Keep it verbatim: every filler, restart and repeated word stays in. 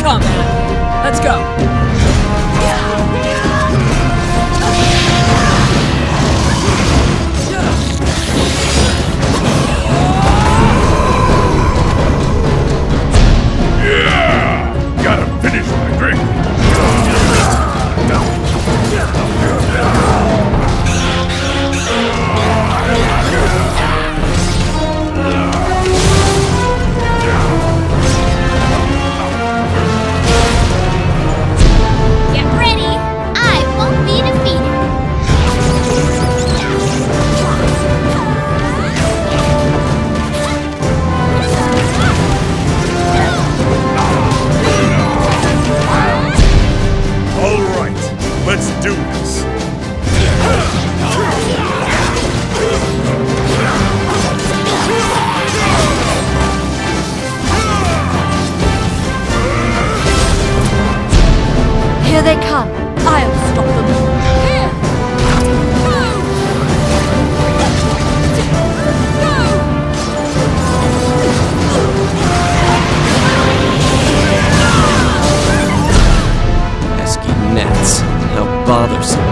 come at. Let's go. Yeah! Gotta finish my drink. Let's do this! Here they come. I'll stop them. Here! Pesky gnats. How bothersome.